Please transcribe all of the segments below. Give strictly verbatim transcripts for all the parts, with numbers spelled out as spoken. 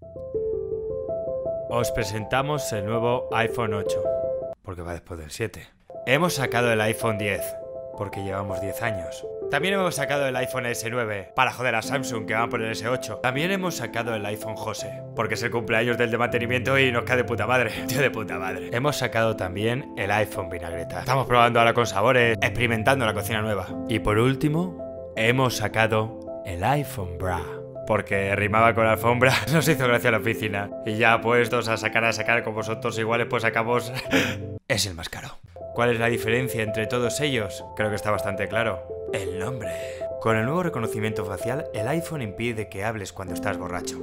Os presentamos el nuevo iPhone ocho, porque va después del siete. Hemos sacado el iPhone diez, porque llevamos diez años. También hemos sacado el iPhone ese nueve, para joder a Samsung, que van por el ese ocho. También hemos sacado el iPhone José, porque es el cumpleaños del de mantenimiento y nos cae de puta madre. Tío de puta madre. Hemos sacado también el iPhone Vinagreta. Estamos probando ahora con sabores, experimentando la cocina nueva. Y por último, hemos sacado el iPhone Bra, porque rimaba con la alfombra, nos hizo gracia la oficina. Y ya puestos a sacar a sacar con vosotros iguales, pues sacamos... es el más caro. ¿Cuál es la diferencia entre todos ellos? Creo que está bastante claro. El nombre. Con el nuevo reconocimiento facial, el iPhone impide que hables cuando estás borracho.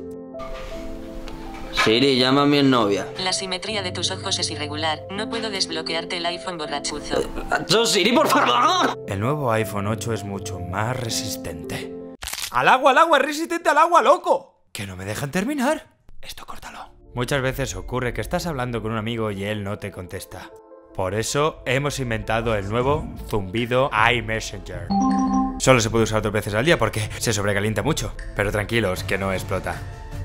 Siri, llama a mi novia. La simetría de tus ojos es irregular. No puedo desbloquearte el iPhone borrachuzo. ¡Yo, Siri, por favor! El nuevo iPhone ocho es mucho más resistente. ¡Al agua, al agua! ¡Es resistente al agua, loco! ¿Que no me dejan terminar? Esto córtalo. Muchas veces ocurre que estás hablando con un amigo y él no te contesta. Por eso hemos inventado el nuevo zumbido iMessenger. Solo se puede usar dos veces al día porque se sobrecalienta mucho. Pero tranquilos, que no explota.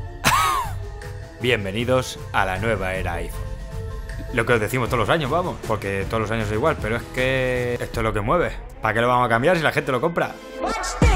Bienvenidos a la nueva era iPhone. Lo que os decimos todos los años, vamos. Porque todos los años es igual, pero es que esto es lo que mueve. ¿Para qué lo vamos a cambiar si la gente lo compra?